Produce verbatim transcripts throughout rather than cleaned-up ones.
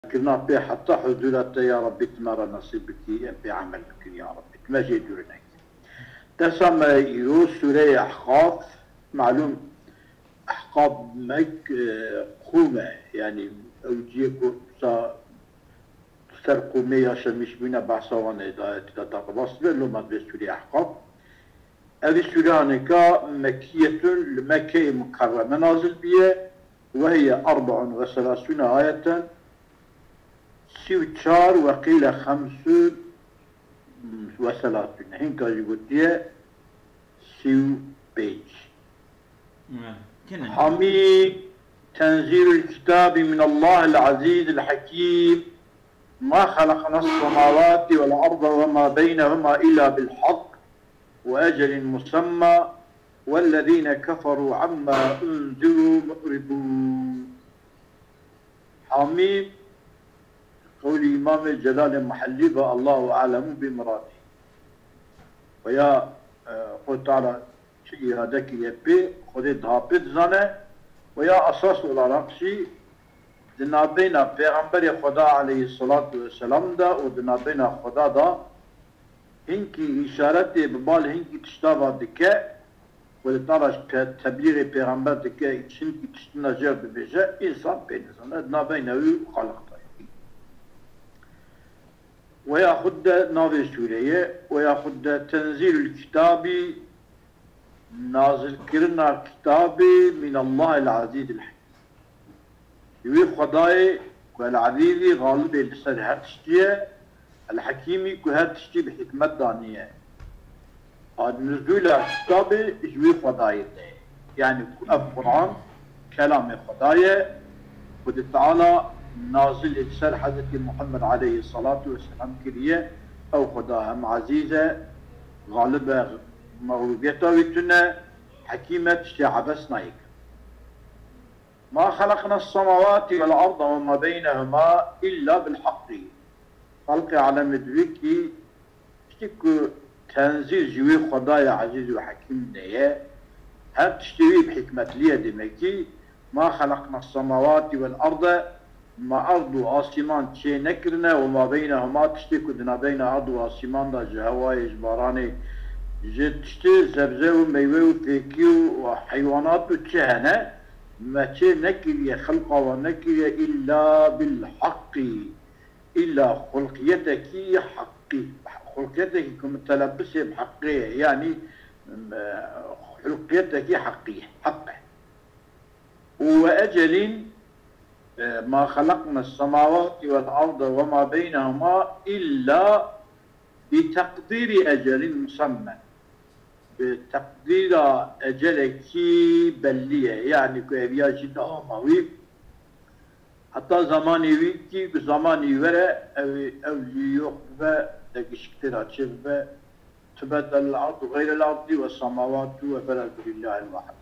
كنا بي حتى حضورات يا ربي تمارا نصيبك بعملك يا ربي ما جيدورنا تسمى يرو سورة أحقاف معلوم أحقاف مك قومة يعني أوجيكو ترقومية عشان مش بينا بعصوان إذا تتقبص بلو ما بسورة أحقاف هذه سورة هناك مكية لمكة مكرمة نازل بها وهي أربع وثلاثون آية سيو تشار وقيل خمس وثلاثون هناك جبتية سيو بيج حميد تنزيل الكتاب من الله العزيز الحكيم ما خلقنا السماوات والأرض وما بينهما إلا بالحق وأجل مسمى والذين كفروا عما أنذروا معرضون. حميد قول إمام جلال المحلي الله أعلم بمراده ويا قلت على شيء هذاك يبي خذ دهابت زنه ويا أساس العراقشي دنابينا پیغمبر خدا عليه الصلاة والسلام دا ودنابينا خدا دا هنكي إشارت ببال هنكي تشتاوا دكا ولتارش تبليغ پیغمبر دكا هنكي تشتنا جرد بجا إنسان بينزانه دنابينا خلق ويأخذ ناظر سورية ويأخذ تنزيل الكتاب نازل كرنا كتاب من الله العزيز الحكيم يوي خداي والعزيز غالب لسر هرتشتيه الحكيمي كهرتشتي بحكمة دانية نزول الكتاب يوي خداي يعني القرآن كلام خداي قد تعالى نازل لسر حضرت محمد عليه الصلاة والسلام كريه أو خداهم عزيزة غالبة مغلوبيتها ويتنا حكيمة تشتعبس نايك ما خلقنا السماوات والأرض وما بينهما إلا بالحق خلق على مدركي تشتكو تنزيل جوي خدايا عزيز وحكيم نيه هل تشتوي بحكمة ليه دمكي ما خلقنا السماوات والأرض ما أرض وآسمان تشي نكرنا وما بينهما تشتكو دنا بين أرض وآسمان دا جهواي جباراني جد تشتي زبزة وميوه وفيكيو وحيوانات وتشهنة ما تشي نكرية خلقه ونكرية إلا بالحق إلا خلقيتك حقي خلقيتك كمتلبسة بحقية يعني خلقيتك حقية حقه وأجل ما خلقنا السماوات والأرض وما بينهما إلا بتقدير أجل مسمى بتقدير أجل كي بلية يعني كيبيا جدا ماوي حتى زماني ويكي زماني ورا أو أو ليوقف دقشكتنا تشبه تبدل الأرض غير الأرض والسماوات وبلد لله الواحد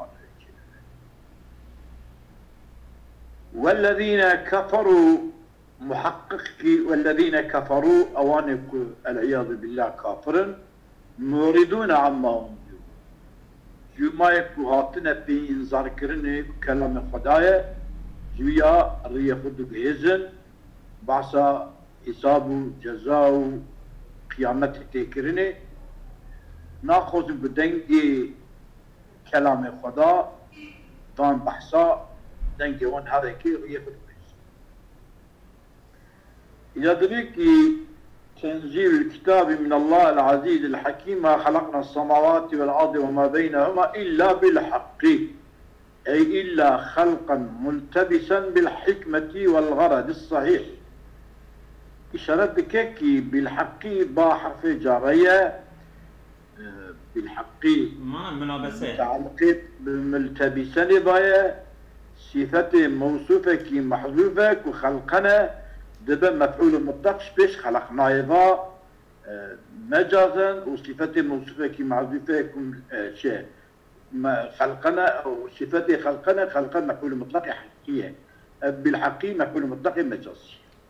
والذين كفروا محقق والذين كفروا أوانك العياذ بالله كافرا موردون عما هم جمع هاتنا في انذار كرنه كلام خدايا جويا ريه خد جهزن بعصا حساب جزاء قيامت تكرنه ناخذ بدنجي كلام خدا طان بحثا دنجي وان هذا كي ريه خد يدرك تنزيل الكتاب من الله العزيز الحكيم ما خلقنا السماوات والأرض وما بينهما إلا بالحق أي إلا خلقا ملتبسا بالحكمة والغرض الصحيح إشارة بكيكي بالحق با حرف جارية بالحق ما منابسة متعلقة بالملتبسا باية صفة موصوفة كي محذوفة وخلقنا دبا مفعول مطلق بيش خلقنا يضا مجازا وصفة موصوفة كي محذوفة كم شيء خلقنا أو صفة خلقنا خلقنا مفعول مطلق حقيقية بالحقي مفعول مطلق مجازي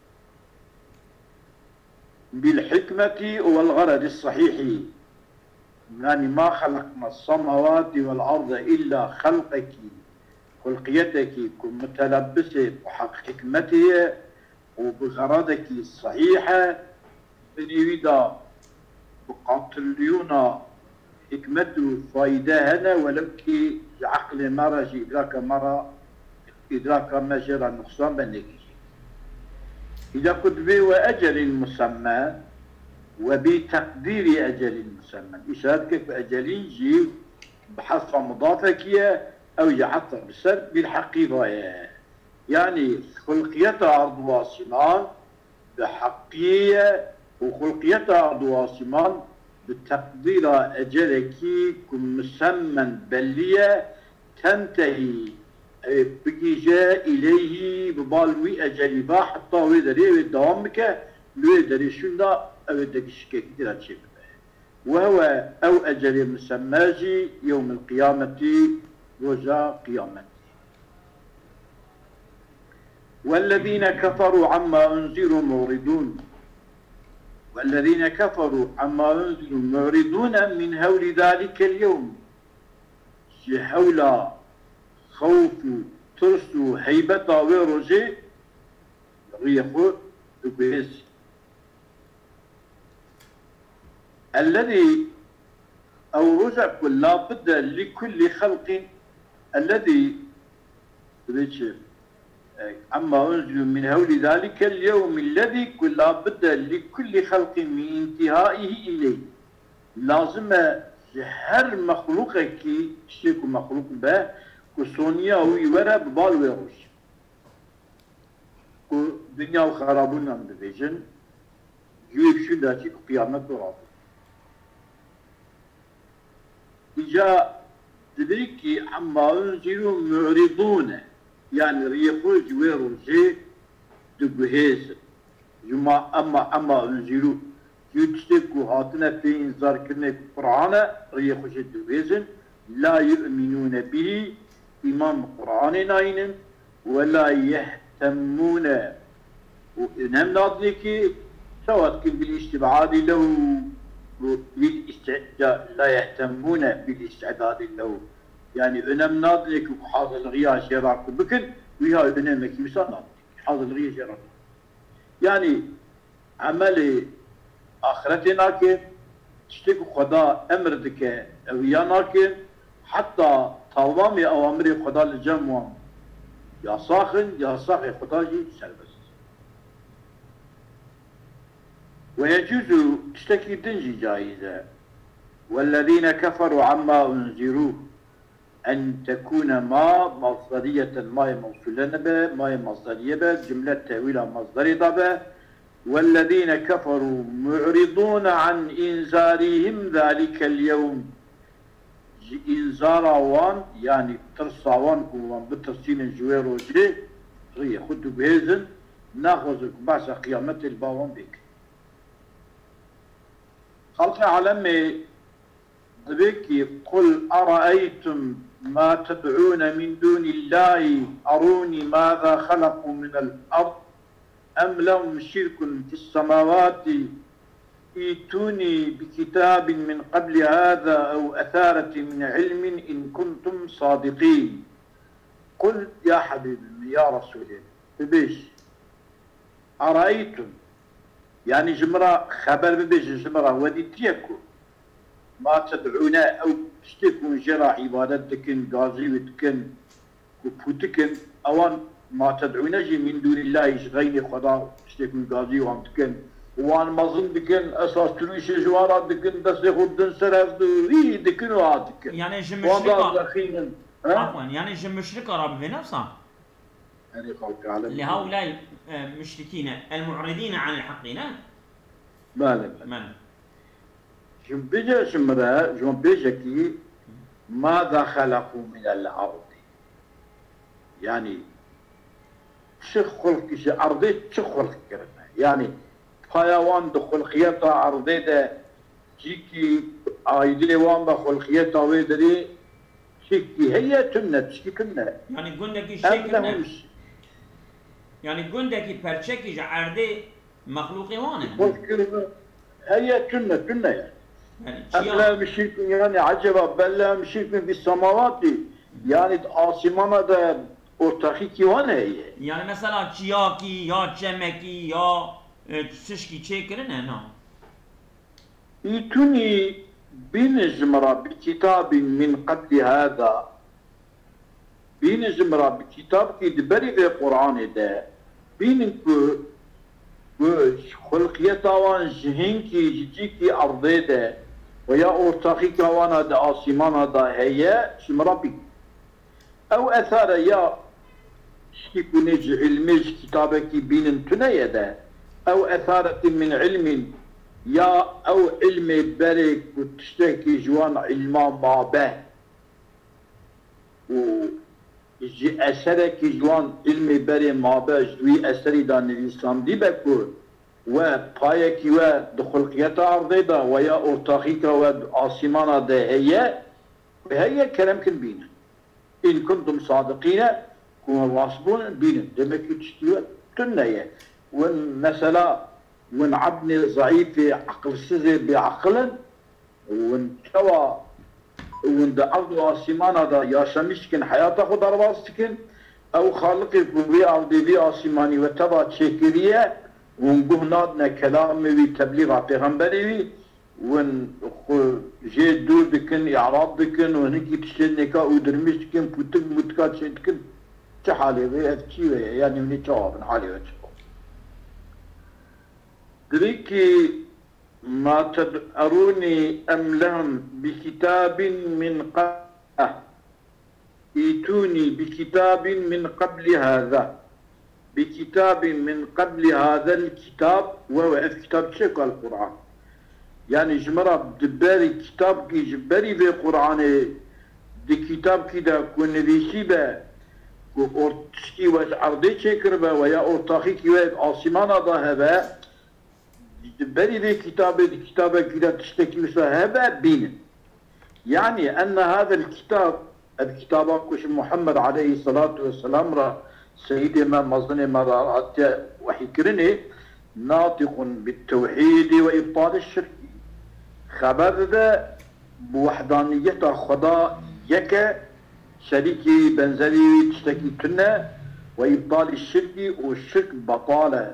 بالحكمة والغرض الصحيح يعني ما خلقنا السماوات والأرض إلا خلقك خلقيتك متلبسة بحق حكمته وبغرضك الصحيحة بنيدا بقاتليونا حكمته فايدة هنا ولو كي عقل مرة جي إدراك مرة إدراك ما جرى النقصان بنيكي إذا كتب وأجل مسمى وبتقدير أجل مسمى يشاركك بأجل جي بحصة مضافة أو يحطها بالسر بالحقيقة يعني خلقيتها أرض واسمان بحقية وخلقيتها أرض واسمان بتقدير أجلك كمسمى بلية تنتهي بجاء إليه ببالوي أجل با حتى ويدري ويدوامك ويدري شنو أو يدري كده شيء وهو أو أجل مسماجي يوم القيامة رجاء قيامته. والذين كفروا عما أنذروا معرضون والذين كفروا عما أنذروا معرضون من هول ذلك اليوم حول خوف ترس هيبة ورجي ريخو بيز الذي أو رجع لا بد لكل خلق الذي عما أنزل من هول ذلك اليوم الذي لا بد لكل خلق من انتهائه إليه لازم هر مخلوقك شيء مخلوق به كسونيا ويورا ببال ويروش كدنيا وخرابونا بفيجن يوشو داتي قيامة ورابط إجا تدريكي عما أنزلوا معرضون يعني ريقول جويرو جي دبهيز جمع أما أما أنزلوا يتشتكوا هاتنا في إنذار كنا القرآن ريقول جي دبهيزن لا يؤمنون به إمام القرآن ناين ولا يهتمون ونهم ناضلك سواء كن بالاستبعاد له بالاستعداد لا يهتمون بالاستعداد له يعني انم ناضلك وحاضر الغيا شراك بكن ويا انمك يسال حاضر الغيا شراك يعني عمل اخرتنا كي تشتكي خدا امردك ويانا كي حتى طوام اوامر خدا الجمع يا ساخن يا ساخن خدا جي سلبس ويجوز تشتكي دنجي جائزة والذين كفروا عما أنذروه أن تكون ما مصدرية ما موصولة به ما مصدرية به جملة تأويلها مصدرية به والذين كفروا معرضون عن إنذارهم ذلك اليوم إنذار وان يعني ترصى وان كوان بترسين الجوير وجي هي خدوا بهزن ناخذك بعد قيامة الباوان بك خلق عالمي ذبكي قل أرأيتم ما تدعون من دون الله أروني ماذا خلقوا من الأرض أم لهم شرك في السماوات ائتوني بكتاب من قبل هذا أو أثارة من علم إن كنتم صادقين قل يا حبيبي يا رسول الله بيش أرأيتم يعني جمرة خبر ببيش جمرة ودي تيكو ما تدعونا أو تشتكوا جرى عبادتكن قاضي وتكن وفوتكن أوان ما تدعونا جي من دون الله غير خدا تشتكوا قاضي وان تكن وان مظن دكن أساس ترويش جوارات دكن بس يخد دن سرف دو دكن وعاد دكن يعني جم مشركة عفوا يعني جم مشركة رب في نفسها يعني خلق عالم لهؤلاء مشركين المعرضين عن الحقين مالا مالا جم بيجا جمرة جم بيجا كي ماذا خلقوا من الأرض يعني شخ خلق شي أرضي شخ خلق كرنا يعني حيوان دخل خياطة أرضي ده جيكي عايدلي وان بخل خياطة ويدري شيكي هي تنة تشكي كنا يعني قندكي شيء كنا يعني قندكي برشكي عرضي مخلوقي وانا هي تنة تنة يعني يعني أم لا مشيكم يعني عجبا بل لا مشيكم في السماوات يعني آسمانا ده ortakı ki o ne? Yani mesela çiyaki ya çemeki ya e, sişki çekirin ne? İtuni bin zımra bi kitabin min qabli hâzâ. Bin zımra bi kitab ki diberi ve Kur'an'ı de. Binin ku ku hulkiyet avan zihin ki ciddi ki ardı de. Veya ortakı kavana da asimana da heye zımra bi. Ev ethâre ya şikuneci ilmiz kitabeki binin tüneye de. Ev ethâretin min ilmin ya ev ilmi berek bu tişteki juan ilma mabe u ji esereki juan ilmi beri mabe jwi eseri da nivisam dibe ku ve payeki ve dukhulkiyata ardı da ve ya ortakika ve asimana de heye ve heye keremkin binin in kuntum sadıkine kuma vasbun binin demek ki tiştiyor tünneye ve mesela وان عبني ضعيف عقل سيزي بعقل وان شوا وان دا عرضو آسيمان هذا ياشمشكن حياته خود ارواستكن او خالقي بوي عرضي بي آسيماني وتبا تشكرية وان قهنادنا كلامي وي تبليغ پیغمبري وي وان جي دور بكن اعراض بكن وهنكي تشتنكا ودرمشكن بوتك متكا تشتكن تحالي وي افتشي وي يعني مني جوابن حالي وي دريكي ما تدعروني أم لهم بكتاب من قبل ايتوني بكتاب من قبل هذا بكتاب من قبل هذا الكتاب وهو كتاب شكل القرآن يعني جمرة دباري كتاب كي جباري في القرآن دي كتاب كده كون نبيسي با وارتشكي واش عرضي شكر با ويا ارتاخي كي واش عاصمانا ضاها بري في كتابة كتابة كده تشتكي مساهبة بين يعني أن هذا الكتاب الكتاب كش محمد عليه الصلاة والسلام را سيدي ما مظن ما رأت وحكرني ناطق بالتوحيد وإبطال الشرك خبر ذا بوحدانية خدا يك شريكي بنزلي تشتكي تنا وإبطال الشرك والشرك بطالة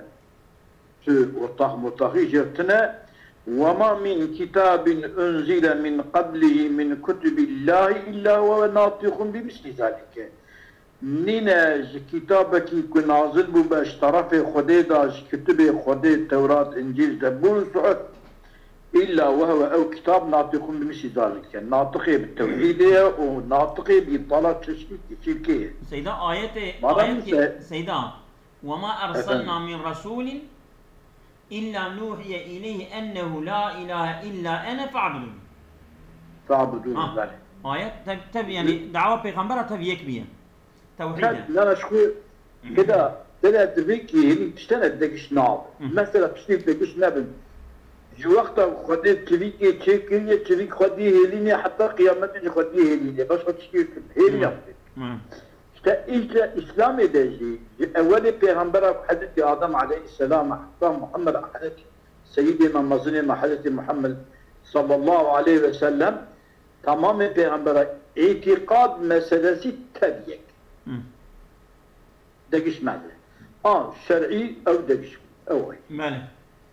ورطاق مرتاقي جرتنا وما من كتاب أنزل من قبله من كتب الله إلا هو ناطق بمثل ذلك نينا كتابك كن نازل بو باش طرف خديدا كتب خديد توراة إنجيل زبور سعود إلا وهو أو كتاب ناطق بمثل ذلك ناطق بالتوحيد وناطق بإبطالات شركية سيدا آية آية سيدا وما أرسلنا من رسول إلا نوحي إليه أنه لا إله إلا أنا فاعبدون فاعبدون آه. آية تب يعني دعوة پیغمبر تب يك بيه توحيدا لا لا شكو كده كده تبيكي هني تشتغل دقش ناب مثلا تشتغل دقش ناب جو وقت خدي تبيكي تشيكي تبيك خدي هيليني حتى قيامتك خدي هيليني بس تشتغل هيليني إذا إسلام دجي أول پیغمبر حضرت آدم عليه السلام حتى محمد حضرت سيدنا مظلم حضرت محمد صلى الله عليه وسلم تمام پیغمبر اعتقاد مسألة تبيك دقش ماذا آه شرعي أو دقش أول ماله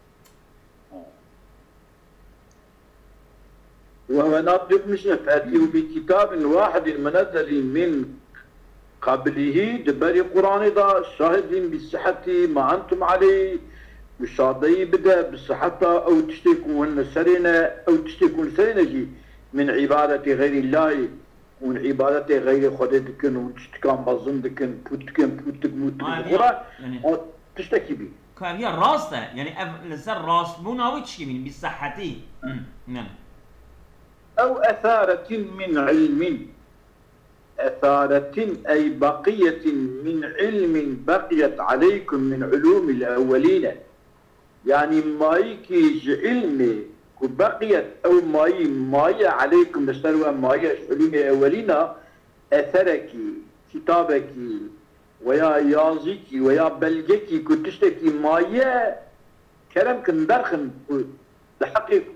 وهو ناطق مش فأتيه بكتاب واحد منزل من قبله دبري قرآن دا شاهدين بالصحة ما أنتم عليه والشاطئي بدا بالصحة أو تشتكون سرنا أو تشتكون سرنا جي من عبادة غير الله ومن عبادة غير خدتكن وتشتكان بظندكن بوتكن بوتك موتك غرا أو تشتكي بي كان هي راسته يعني لسر راس بونا وتشكي من بالصحة نعم أو أثارة من علم أثارة أي بقية من علم بقيت عليكم من علوم الأولين يعني مايكيج علمي بقيت أو ماي ماي عليكم نشتروا ماي علوم الأولين أثرك كتابك ويا يازيك ويا بلجك كنتشتكي ماي كلام كندرخن لحقك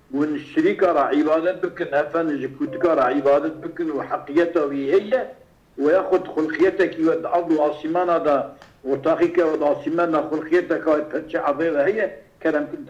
والشريكة راه عبادة بكن هفن جكوتك راه عبادة بكن وحقيته هي وياخذ خلقيتك والأرض وعاصمان هذا وطاقيك وعاصمان خلقيتك وتتشع عظيمة هي كلام كنت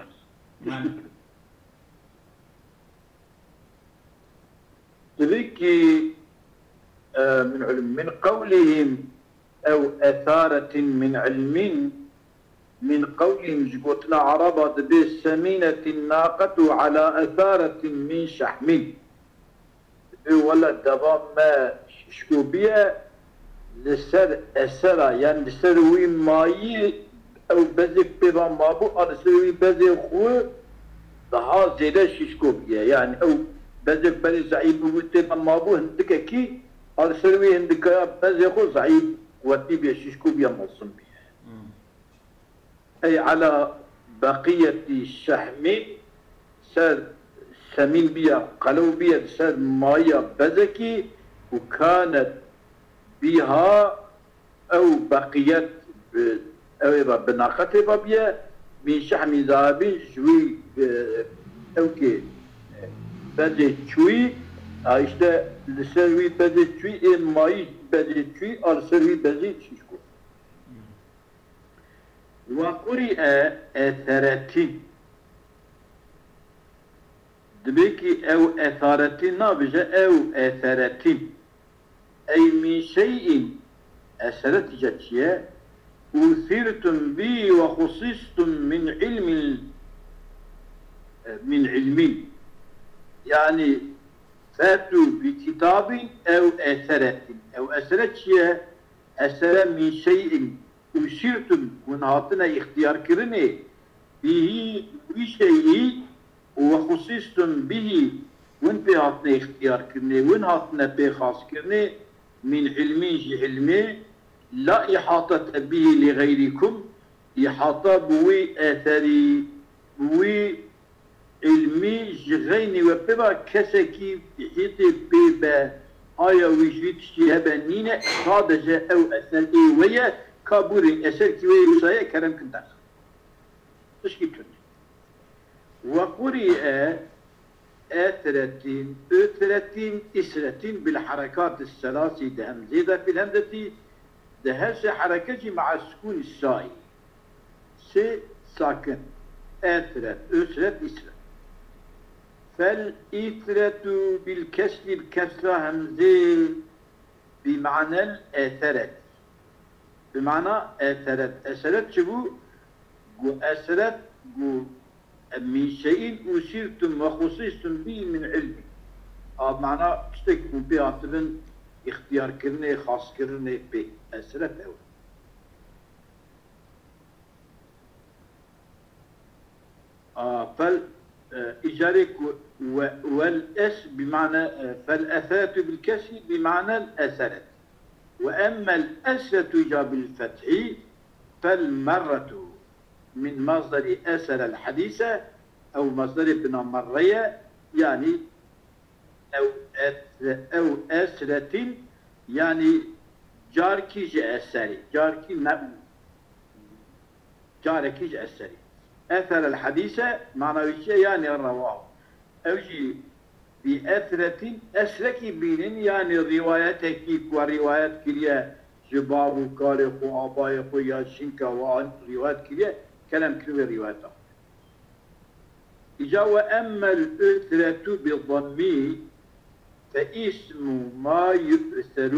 تذكي من علم من قولهم أو أثارة من علم من قولهم جبتنا عربة بالسمينة الناقة على أثارة من شحم ولا دبا ما شكوبية لسر أسرة يعني لسروي ماي أو بزك بيبا مابو أو لسروي بزك خو ضها زيادة شكوبية يعني أو بزك بزك زعيب بوتي مابو هندك كي أو لسروي هندك بزك خو زعيب وتي بيشكوبية مصم بيها أي على بقية الشحم سر سمين بيا قلو بيا سر مايا بزكي وكانت بها أو بقيت أو بناقة بيا من شحم ذهبي شوي أوكي بزي شوي عشت لسروي بزي شوي إن ماي بزي شوي أو سروي بزي ششكو وقرئ أثرتي دبيكي أو أثارتي نابجة أو أثارتي أي من شيء أثرت جتيا أثرتم به وخصصتم من علم من علم يعني فاتوا بكتاب أو أثرت أو أثرت شيء أثر من شيء أثرتم ونهاتنا اختيار كرني به بشيء وخصصتم به وين بهاتنا اختيار كرني وين هاتنا بخاص كرني من علمي علمي لا إحاطة به لغيركم إحاطة بوي آثاري بوي علمي جغيني وببا كسكي بحيطي بيبا آيا ويجويت اشتهابا نينا صادجة أو أثاري ويا كابوري أسركي ويا وصايا كرم كنتاس تشكي كرني وقرئ آثرة أثرة إسرة بالحركات الثلاث دهم زيادة في الهمزة دهش حركتي مع السكون السائي سي ساكن آثرة أثرة إسرة فالإثرة بالكسر الكسرة همزة بمعنى الآثرة بمعنى آثرة أثرت شبو قو أثرت قو من شيء أثرتم وخصصتم به من علم هذا معنى اشتكوا بيعتبن اختيار كرني خاص كرني به أسرت أول آه فال آه إجارك والأس بمعنى آه فالأثات بالكسر بمعنى الأثرت وأما الأسرة جاب الفتح فالمرة من مصدر أسر الحديثة أو مصدر ابن مرية يعني أو أو أسرة يعني جاركي جأسري جاركي نبو جاركي جأسري أثر الحديثة معنى يعني الرواه أوجي بأثرة أسركي بين يعني روايتك وروايات كلية جباب وكارق وعبايق وياشنكا وروايات كلية كلام كلمة روايته إجا وأما الأثرة بالضم فاسم ما يؤثر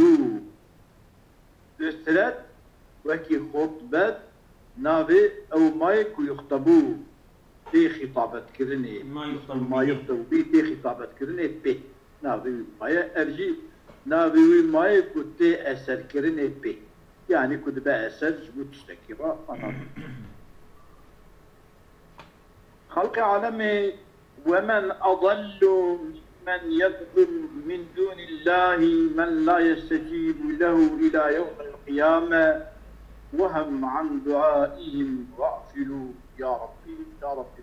أثرت وكي خطبت نابي أو ما يكو يخطبو في خطابة كرني ما يخطب ما يخطب به في خطابة كرني به نابي ما أرجي نابي ما يكو تي أسر كرني به يعني كنت بقى أسر جبو تشتكي أنا خلق عالمي ومن أضل من يدعو من دون الله من لا يستجيب له إلى يوم القيامة وهم عن دعائهم غافلوا يا ربي يا ربي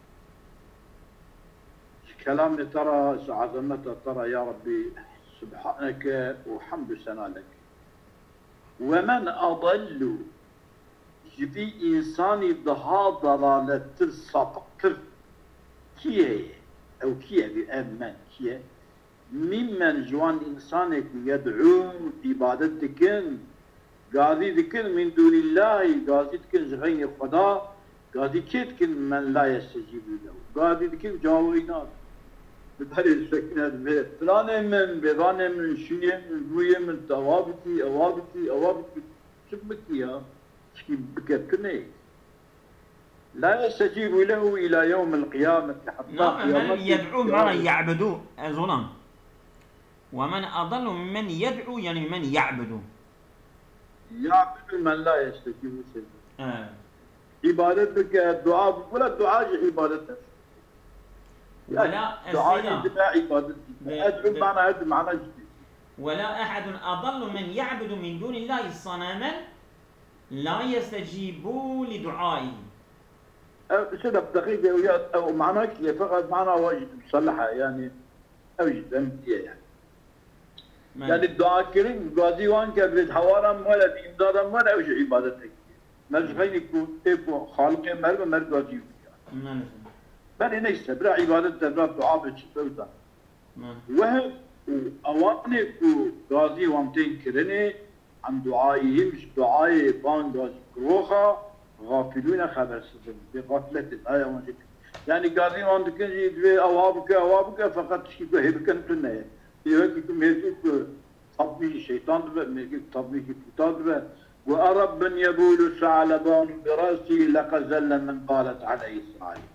كلام ترى عظمته ترى يا ربي سبحانك وحمد سنا لك ومن أضل جبي إنساني ضها ضلالة الصدق كي هي أو كي بأمان كي ممن جوان إنسانك يدعو عبادت دكن قاضي دكن من دون الله قاضي دكن غير خدا قاضي كتكن من لا يستجيب له قاضي دكن جاوينات بتهري السكنة به فلانة من بيرانة من شيء من روية من توابتي أوابتي أوابتي شبكي يا شكي بكتني لا يستجيب له إلى يوم القيامة حتى نعم من يدعو معنى يعبدو ظلم ومن أضل ممن يدعو يعني من يعبد يعبد من لا يستجيب له آه. عبادتك الدعاء ولا الدعاء عبادتك ولا دعاء دماء عبادتك أدعو معنى أدعو معنى جديد ولا أحد أضل من يعبد من دون الله صنما لا يستجيب لدعائه سنة دقيقة أو معناك فقط معنى واجد مصلحة يعني أوجد أمثية يعني ما يعني الدعاء كريم قاضي وان كبرد حوارم ولا بإمدادم ولا أوجد عبادتك مزغين يكون تبو خالق مرد مرد قاضي نعم بل نيسا برا عبادت برا دعاء بتشبوتا وهم أوانك قاضي وامتين كرني عن دعائهم دعاء بان قاضي كروخا غافلون خبر سيدهم بغفلة الآية وانجد يعني قاضي وانتكن جيد أوابك أوابك فقط تشكيكو هبكن تنية يهكيكو ميزوك طبي الشيطان دبا ميزوك طبي كتاب دبا وأرب من يبول ثعلبان برأسه لقزل من قالت عليه إسرائيل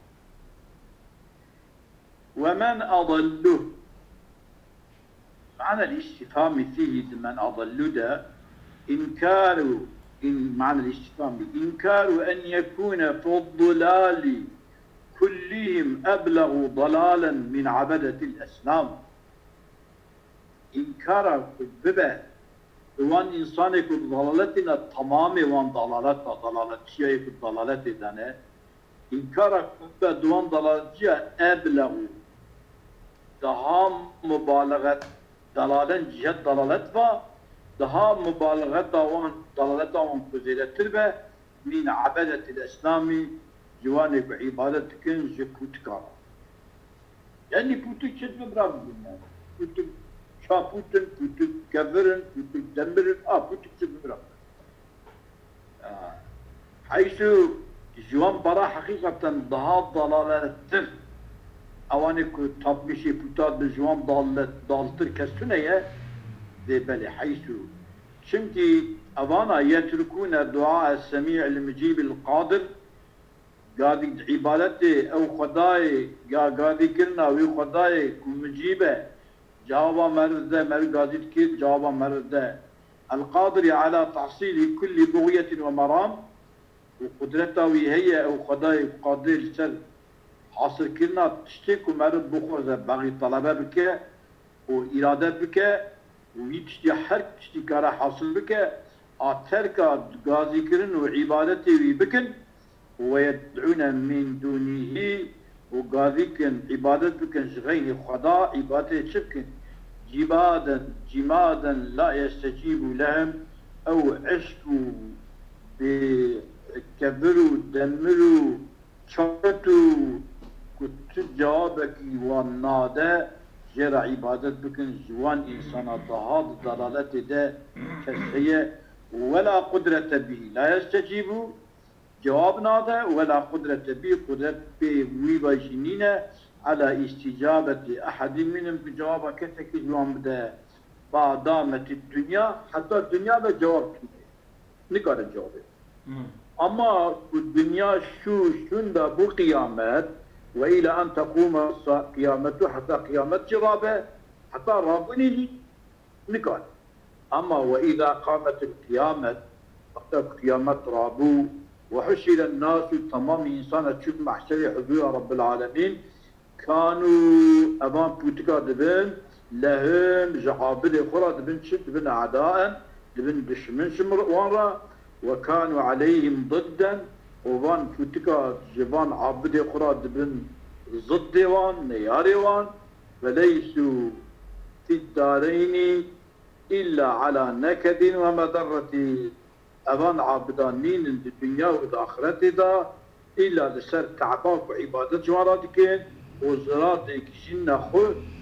ومن أضله معنى الاستفهام فيه من أضله ده إنكار إن معنى الاستفهام إنكار أن يكون في الضلال كلهم أبلغ ضلالا من عبدة الأصنام إنكار ببا وان إنسانك ضلالتنا تمام وان ضلالتنا ضلالت شيء في الضلالات دانا إنكار ببا دوان ضلالتها أبلغ دهام مبالغة دلالا جهة ضلالتها daha mübalağa davan dalalet davan kuzilettir ve min abedetil eslami civanek ve ibadetikin jekutkara. Yani putuk çetme bırakın yani. Putuk şaputun, putuk keverin, putuk demirin, ah putuk çetme bırakın. Haysu civan para hakikaten daha dalalettir. Avani ku tabmişi putat bir civan dalalet daltır kesüneye بل حيث شمتي أبانا يتركون الدعاء السميع المجيب القادر قادي عبادتي أو خداي قادي كرنا وي خداي مجيبة جوابا مرده مر قادي كيد جوابا مرده القادر على تحصيل كل بغية ومرام وقدرته وهي أو خداي قادر سر حاصل كرنا تشتك ومرد بخوزة باغي طلبة بك وإرادة بك ويتشتي حرك تشتي كارا حاصل بك اتركا غازي كرن وعبادتي ويبكن ويدعون من دونه وغازي كن عبادت بكن غير خدا عبادتي شبكن جبادا جمادا لا يستجيب لهم او عشقوا بكبروا دمروا شرطوا كنت جوابك والنادى جرى عبادت بكن جوان إنسان ضهاد ضلالت ده كسية ولا قدرة به لا يستجيب جواب ناده ولا قدرة به قدرة به ويباجنين على استجابة أحد منهم بجواب كتك جوان بده بعدامة الدنيا حتى الدنيا بجواب نقدر الجواب أما الدنيا شو شندا بقيامات وإلى أن تقوم قيامته حتى قيامة جرابه حتى رابني نقال أما وإذا قامت القيامة حتى قيامة رابو وحشر الناس تمام إنسان تشوف محشر حضور رب العالمين كانوا أمام بوتكا دبن لهم جحابل خرى دبن شت دبن أعداء دبن دشمن شمر وانرا وكانوا عليهم ضدا وان بوتكا جبان عبد خراد بن ضد وان نياري وان وليسوا في الدارين إلا على نكد ومضرة أبان عبدانين الدنيا والآخرة دا إلا لسر تعباك وعبادة جواراتكين وزراتك جنة خود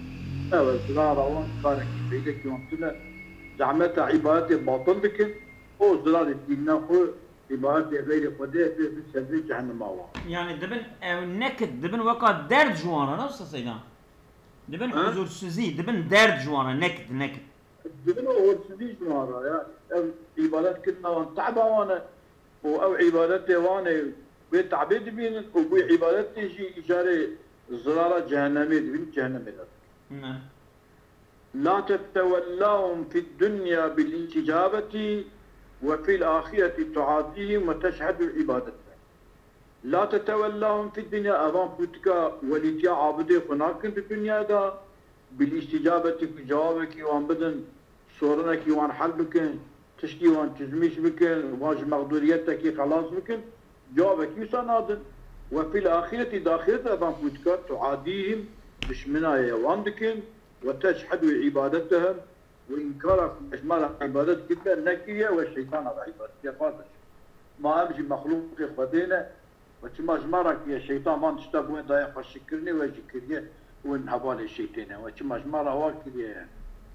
أو زرارة وان كارك بيدك يومتنا زعمتها عبادة باطل لكن أو زرارة دينا خو عبادة غير قدية في سبيل جهنم الله. يعني دبن نكد دبن وقت درد جوانا نفس سيدان. دبن حضور سزي دبن درد جوانا نكد نكد. دبن هو سزي جوانا يعني عبادات كنا وان تعبا وانا أو عبادتي وانا بيت عبيد بين وبي عبادتي يجي إجارة زرارة جهنمية بين جهنمية. نعم. لا تتولاهم في الدنيا بالاستجابة وفي الآخرة تعاديهم وتشهد العبادة. لا تتولاهم في الدنيا أمام بوتكا وليتيا عابدي خناكن في الدنيا دا بالاستجابة في جوابك وان بدن صورنك وان حل بكن تشكي وان تزميش بكن واج مقدوريتك خلاص بكن جوابك يسانادن وفي الآخرة داخلة أمام بوتكا تعاديهم دشمنايا وان بكن وتشهد عبادتهم وإنكار إجمال عبادات كتبه النكية والشيطان على عبادتها فاضل ما أمشي مخلوق إخوتينا وكما جمارك يا شيطان ما نشتاق وين ضايق الشكرني ويجكريه وين هبال الشيطان وكما جمارة واكريه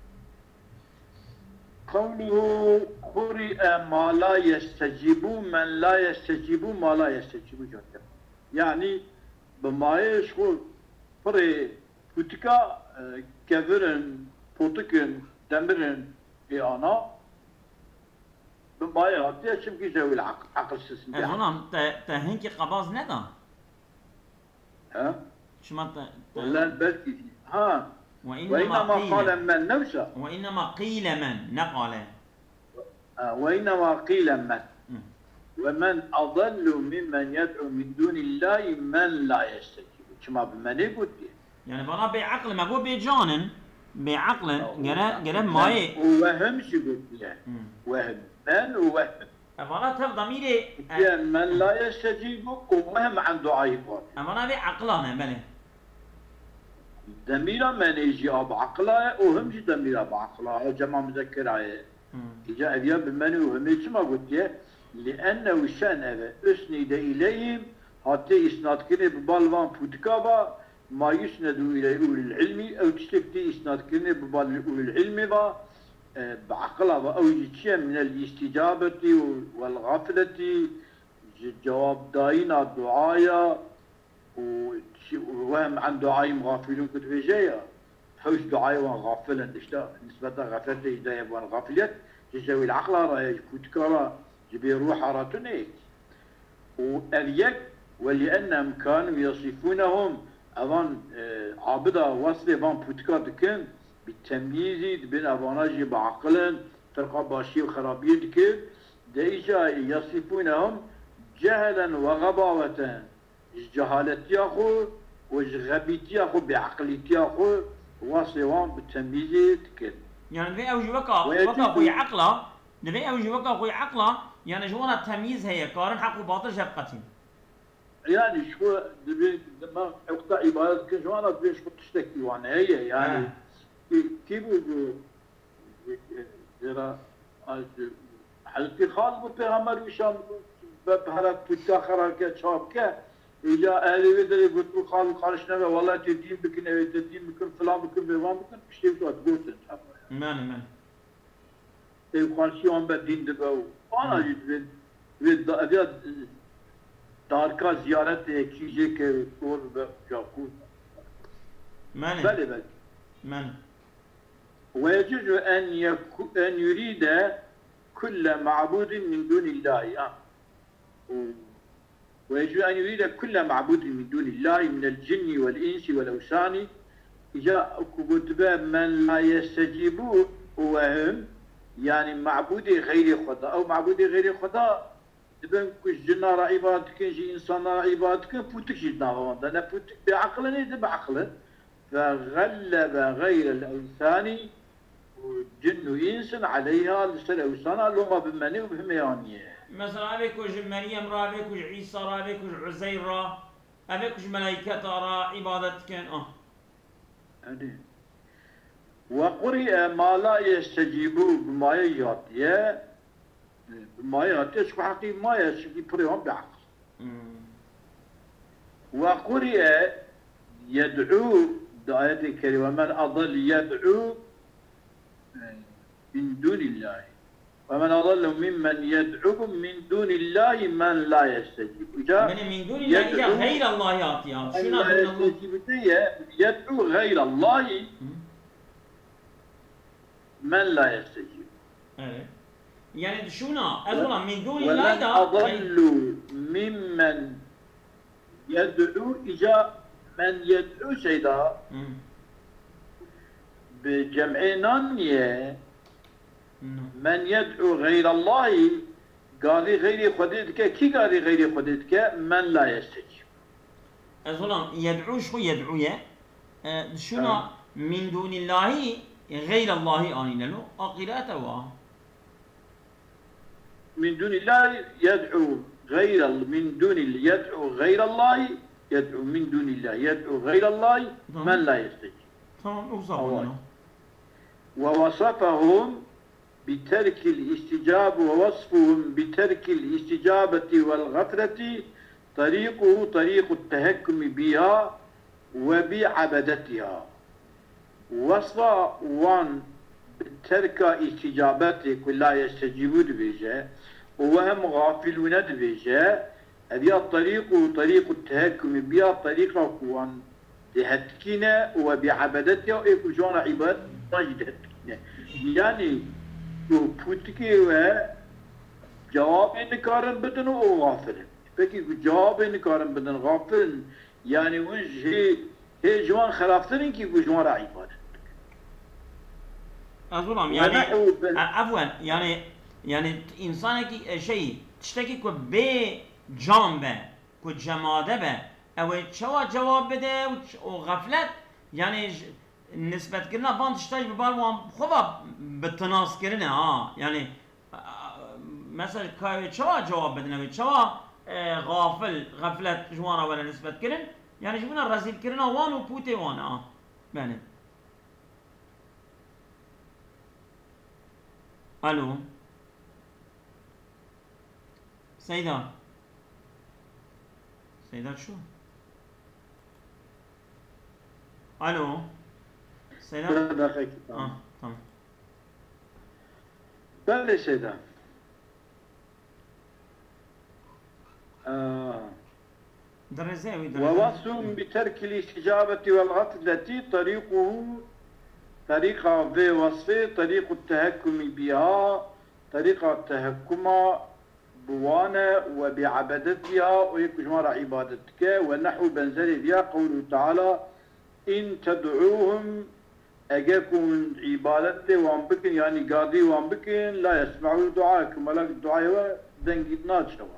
قوله قرئ ما لا يستجيب من لا يستجيب ما لا يستجيب جدا يعني بما يشغل فري بوتكا كفرن بوتكن دمرن في أنا بما يغطي شبكي جوي العقل عقل سيسن هنا تهنكي قباز ندا ها شما ت ولا بلكي ها وإنما, وإنما قيل قال من نوسى وإنما قيل من نقل آه وإنما قيل من ومن أضل ممن يدعو من دون الله من لا يستجيب شما بمن يقول يعني بنا بعقل ما قول بجانن بعقل جرا جرا ماي وهم شو قلت له وهم من وهم أمانة تف ضميري من لا يستجيب وهم عن دعائه أمانة بعقلنا بله ضميره من يجي أب عقله وهم جي ضميره بعقله جمع مذكر عيه إجا أبيان بمن وهم شو ما قلت له لأنه شأن أسند إليهم حتى إسناد كني ببالوان بودكابا ما يسند إلى أولي العلم أو تشتكي إسناد كني ببال أولي العلم با بعقله أو يجي من الاستجابة والغفلة جواب داين الدعاية وهم عن دعايم غافلون كتب جاية حوش دعاية وغافلا نسبة غفلة إجداية وغافلة جزاوي العقل رأي كتكارا جبي روح راتوني وأليك ولأنهم كانوا يصفونهم أظن عابدة وصل بان بوتكار دكن بالتمييز بين أباناجي بعقل تلقى باشي وخرابية دكن دايجا يصفونهم جهلا وغباوة جهالتي أخو وغبيتي أخو بعقلتي أخو وصلوان بالتمييز دكن يعني في أوجي وقع وقع خوي عقله نبي أوجي وقع خوي عقله يعني جوانا التمييز هي كارن حق وباطل شبقتين يعني شو دبي ما وقت عبادة كجوانا دبي شو تشتكي وانا هي يعني كيف جرا حلقي خالد بتهمر وشان بحرك تتأخر كشاب كه إجا أهلي بدري قلت له خالد خالشنا والله تدين بكن تدين بكن فلان بكن بيوان بكن بشتي بتوع تقول تنحب ماني ماني إيه خالشيون بدين دبوا أنا جد بيد بيد داركا زيارت كيجي كور بجاكوت ماني بله بله ماني ويجوز أن يكو أن يريد كل معبود من دون الله آه. ويجوز أن يريد كل معبود من دون الله من الجن والإنس والأوثان إجا كتب من لا يستجيبوا وهم يعني معبود غير خدا أو معبود غير خدا دبن كش جنا عبادك جي إنسان عبادك بوتك جدنا واندا لا بوتك بعقل نيد بعقل فغلب غير الأوثان وجن وإنس عليها لسر أوثان لغة بمني وبهميانية مثلا أبيك وج مريم را أبيك وج عيسى را أبيك وج عزير را أبيك وج ملائكة را عبادتك آه أدي وقرئ ما لا يستجيب بما يعطيه بما يعطيه شو حقي ما يستجيب بريهم بعقل وقرئ يدعو الآية الكريمة ومن أضل يدعو من دون الله ومن أضل ممن يدعو من دون الله من لا يستجيب من من دون الله إذا غير الله يعطي شنو لا يستجيب يدعو غير الله من لا يستجيب أه. يعني شنو أقول من دون الله ومن أضل ممن يدعو إجا من يدعو سيدا بجمعينانية من يدعو غير الله قال غير خديتك كي قال غير خديتك من لا يستجيب أظلم يدعو شو يدعو يا أه شنو أه. من دون الله غير الله آنين له أقراته من دون الله يدعو غير من دون يدعو غير الله يدعو من دون الله يدعو غير الله من لا يستجيب تمام ووصفهم بترك الاستجابة ووصفهم بترك الاستجابة والغفلة طريقه طريق التهكم بها وبعبدتها وصف وان ترك استجابته لا يستجيبون بيجا وهم غافلون بيجا هذه الطريق طريق التهكم بها طريق وان لهتكنا وبعبدتها ويكون عباد نجدتكنا يعني بوتكي و جواب انكارن بدن وغافل فكي جواب انكارن بدن غافل يعني وش هي هي جوان خلافتن كي جوان عباد أظلم يعني عفوا يعني يعني إنسان كي شيء تشتكي كو بي جامبه كو جماده به أو شوا جواب بده وغفلت يعني نسبة كنا بان تشتاج ببالوان خوبا بالتناس كرنا ها يعني مثلا كاي شوا جواب بدنا شوا غافل غفلت جوانا ولا نسبة كرن يعني جبنا الرزيل كرنا وان وبوتي وان اه يعني الو سيدة سيدات شو الو سيدات دقيقة اه تمام بلى سيدة آه ووصف بترك الاستجابة والغفلة طريقه طريقة في وصفه طريق التهكم بها طريقة التهكم بوانا وبعبدتها ويكجمار عبادتك ونحو بنزل بها قوله تعالى إن تدعوهم أجاكم عبادته وانبكن يعني قاضي وانبكن لا يسمعوا دعاءكم ولا الدعاء دنجتنا شوا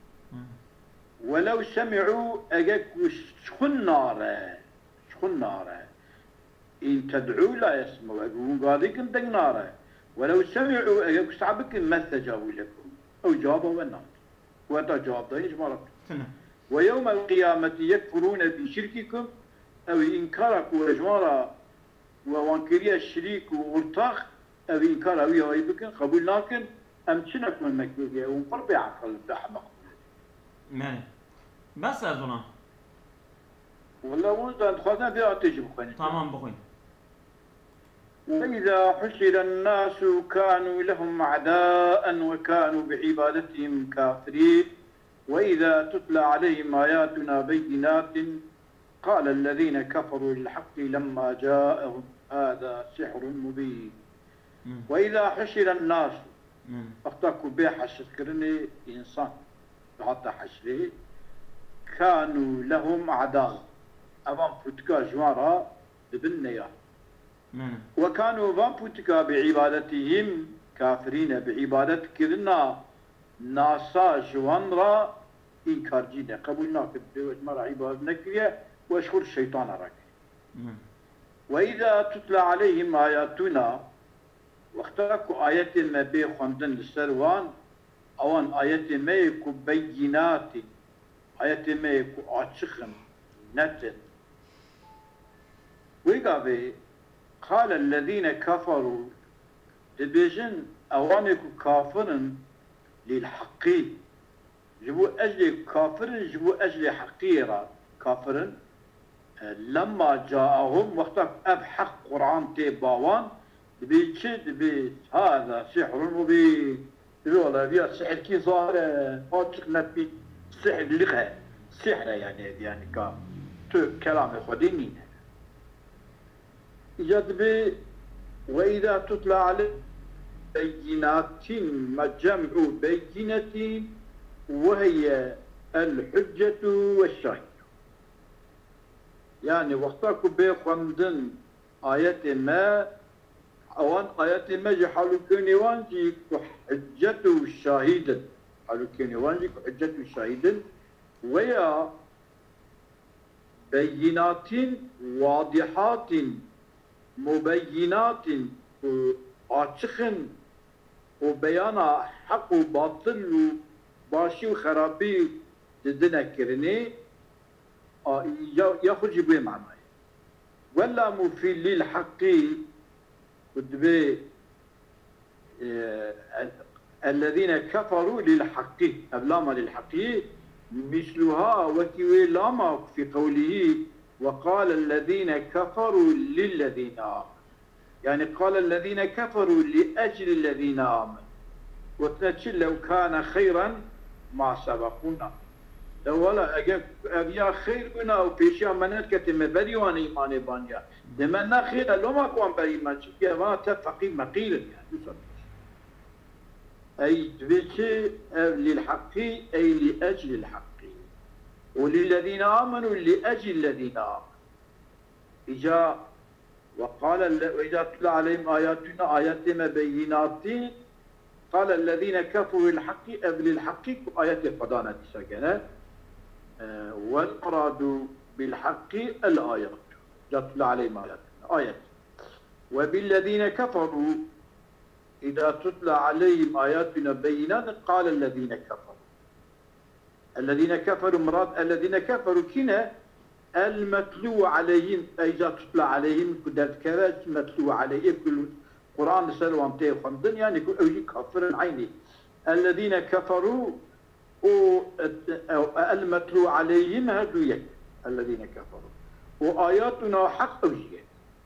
ولو سمعوا أجاكم شخن نارا شخن نارا إن تدعوا لا يسمعوا أجاكم قاضيكم دنج نارا ولو سمعوا أجاكم صعبكم ما استجابوا لكم أو جابوا النار وأنت جواب ضيج مرة ويوم القيامة يكفرون بشرككم أو إنكاركم وجمارا وانكريا الشريك وورتاخ أو إنكار أوي هاي بكن قبول لكن أم تشنك من مكبوكية ومفربي عقل بتاع مقبول مالي بس أظن والله وانت خذنا فيها تجيب خاني تمام بخوي وإذا حشر الناس كانوا لهم أعداء وكانوا بعبادتهم كافرين وإذا تتلى عليهم آياتنا بينات قال الذين كفروا للحق لما جاءهم هذا سحر مبين مم. وإذا حشر الناس اختكوا بيه حشر كرني إنسان حتى حشره كانوا لهم أعداء أمام فتكا جوارا ببنيا وكانوا فان فتكا بعبادتهم كافرين بعبادت كرنا ناسا جوانرا إنكار جينا قبولنا كبير مرة عبادة نكرية واشكر الشيطان راك وإذا تتلى عليهم آياتنا واخترقوا آيات ما بي خندن للسروان أوان آيات ما يكو بينات آيات ما يكو أتشخن نتن ويقابي قال الذين كفروا دبيجن أوان يكو كافرن للحقي جبوا أجل كافرن جبوا أجل حقيرا كافرن لما جاءهم وقت أب حق قرآن تباوان بيشد بي هذا سحر مبين والله بيا سحر كي صار أوتش نبي سحر لغة سحر يعني يعني كا تو كلام خديني إجاد بي وإذا تطلع عليه بينات ما جمع بينة وهي الحجة والشاهد يعني وقتك بخندن آيات ما أوان آيات ما جحلوا كنيوان جي حجة الشاهد حلوا كنيوان جي حجة الشاهد ويا بينات واضحات مبينات آتشخن وبيانا حق وباطل وباشي وخرابي تدنا كرني يخرج بيه معناه ولا مفيد للحق بدبي الذين كفروا للحق أبلاما للحق مثلها وكوي لاما في قوله وقال الذين كفروا للذين آمنوا يعني قال الذين كفروا لأجل الذين آمنوا وتنشل لو كان خيرا ما سبقونا لو ولا أبيا خير بنا أو بيشيا منات كتم بريوان إيمان بانيا دمنا خير لو ما كون بريمان شكيا ما تفقي مقيل يعني أي تبيشي للحق أي لأجل الحق وللذين آمنوا لأجل الذين آمنوا إجا وقال وإذا تتلى عليهم آياتنا آيات مبينات قال الذين كفروا الحق قبل الحق آيات الفضانة سجنة والمراد بالحق الآيات تتلى عليهم آياتنا آيات وبالذين كفروا إذا تتلى عليهم آياتنا بينات قال الذين كفروا الذين كفروا مراد الذين كفروا كنا المتلو عليهم إذا تتلى عليهم كدرت كذا متلو عليهم كل قرآن سلوان تي خمدن يعني كل أوجي كفر عيني الذين كفروا المتلو عليهم هدوية الذين كفروا وآياتنا حق أوجي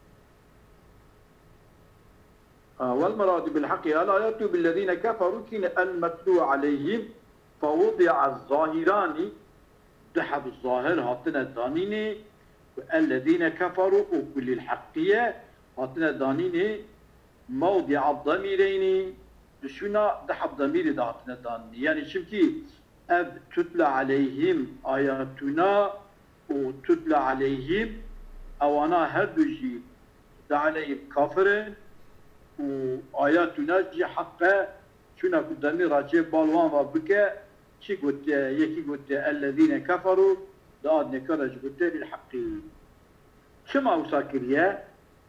آه والمراد بالحق الآيات بالذين كفروا كنا المتلو عليهم فوضع الظاهران دحب الظاهر هاتنا دانيني الذين كفروا وكل الحقية هاتنا دانيني موضع الضميرين شونا دحب ضمير هاتنا دانيني يعني شبكي أب تتلى عليهم آياتنا وتتلى عليهم أوانا هدوجي عليهم كافر وآياتنا جي حقا شونا كدامي راجع بالوان وبكى شي قلت يكي قلت الذين كفروا داد نكرج قلت للحق شما وساكريا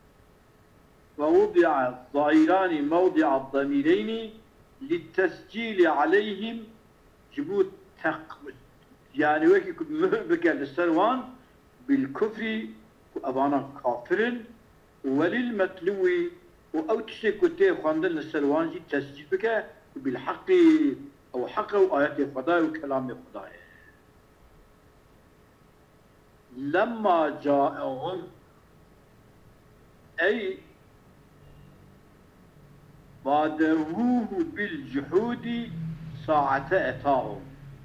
ووضع الظاهران موضع الضميرين للتسجيل عليهم جبوت تق يعني وكي كنت مهبك للسلوان بالكفر وأبانا كافر وللمتلو وأو تشي كنت خاندن السلوان جي تسجيل بك بالحق أو حق وآيات الفضاء وكلام الفضاء لما جاءهم أي بادروه بالجحود ساعة أتاهم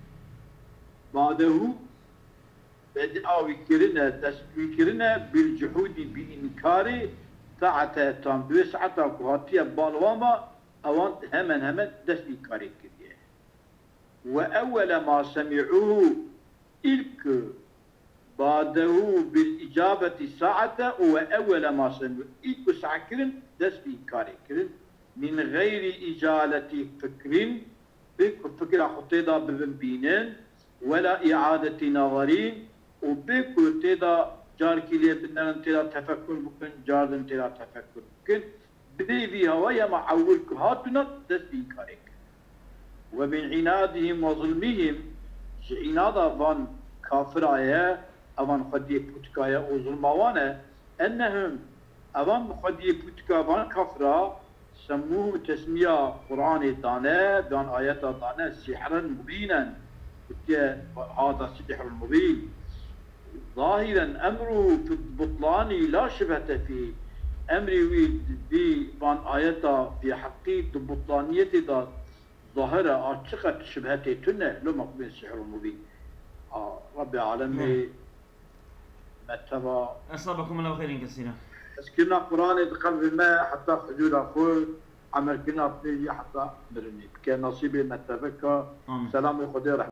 بعده بدأوا يكرنا تسبيكرنا بالجحود بإنكار ساعة أتاهم دو ساعة كهاتية بالواما أوان همن همن دسبي كاري كريه وأول ما سمعوه إلك بعده بالإجابة ساعة وأول ما سمعوه إلك ساعة كرن دسبي كاري كرن من غير إجالة فكر فكرة خطيطة ببنبينين ولا إعادة نظرين وبكل تدا جار كليه بدنا انتلا تفكر بكن جار انتلا تفكر بكن بدي فيها ويا معولك هاتنا دسبي كاريك ومن عنادهم وظلمهم عنادا فان كافرايا اوان خدي بوتكايا وظلموانا انهم اوان خدي بوتكا فان كافرا سموه تسمية قرآن دانا بان آيات دانا سحرا مبينا هذا السحر المبين ظاهرا أمره في البطلان لا شبهة فيه أمري وي بي بان آياتا في حقيقة البطلانية دا ظاهرة أعتقد شبهتي تنه لما قبل سحر مبين آه ربي عالمي متبع أصابكم الله خير كثيرا اسكنا قرآن قلب الماء حتى حدود أخوه عمل كنا بنيجي حتى برني كان نصيبي متبكى سلام خدي